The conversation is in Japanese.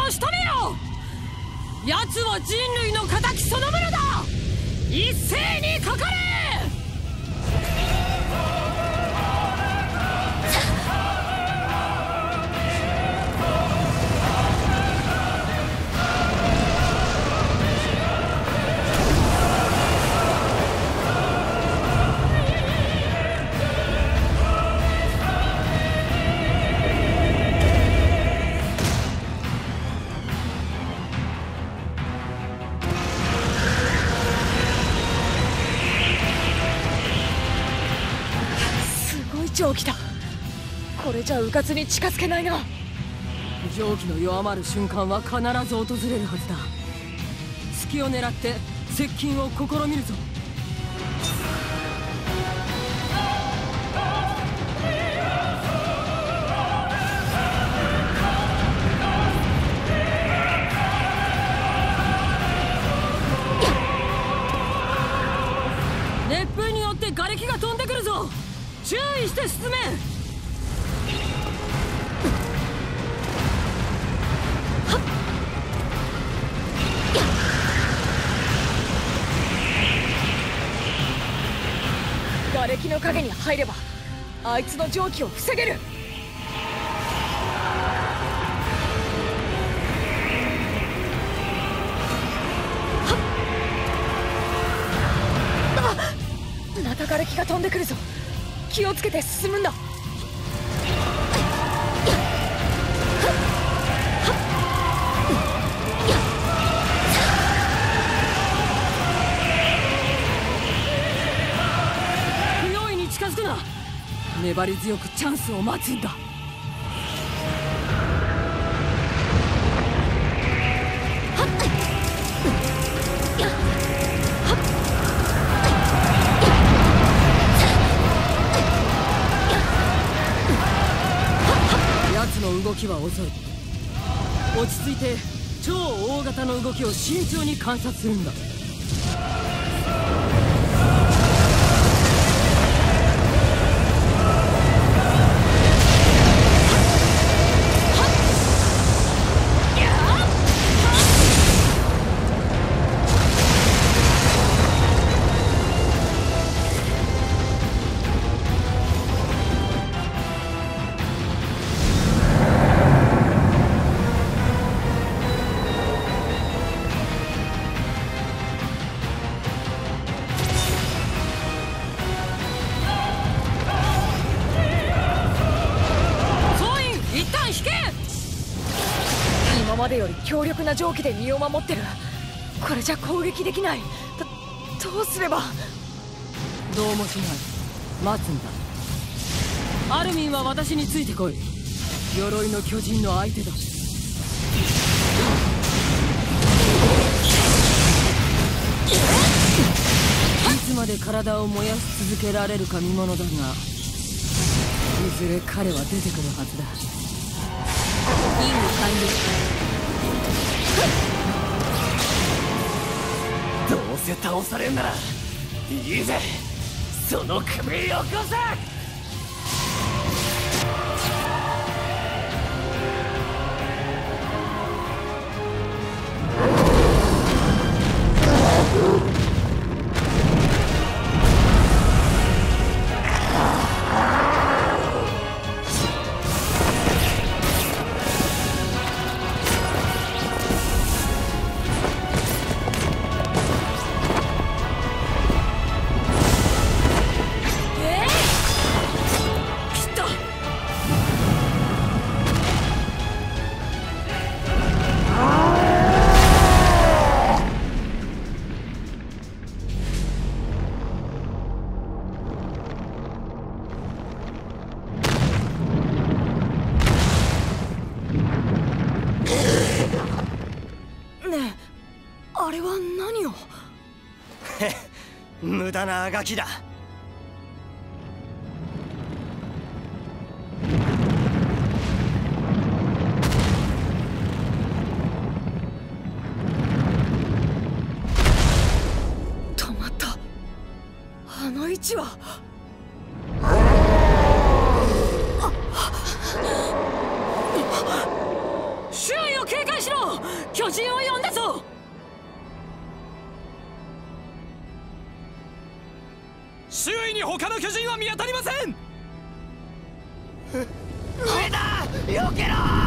を仕留めよ。奴は人類の敵そのものだ。一斉にかかれ。 蒸気だ。これじゃうかつに近づけないな。 蒸気の弱まる瞬間は必ず訪れるはずだ。隙を狙って接近を試みるぞ。熱風によって瓦礫が飛んでくるぞ。注意して進め。 瓦礫の影に入ればあいつの蒸気を防げる。また瓦礫が飛んでくるぞ。気をつけて進むんだ。 不用意に近づくな。粘り強くチャンスを待つんだ。動きは遅い。落ち着いて超大型の動きを慎重に観察するんだ。 今までより強力な蒸気で身を守ってる。これじゃ攻撃できない。どうすれば。 どうもしない。待つんだ。アルミンは私についてこい。鎧の巨人の相手だ。いつまで体を燃やし続けられるか見ものだが、いずれ彼は出てくるはずだ。任務完了。 どうせ倒されんならいいぜ、その首よこせ。 あれは何を。 無駄なあがきだ。 止まった。あの位置は。 周囲を警戒しろ。 周囲に他の巨人は見当たりません。 上だ、避けろ。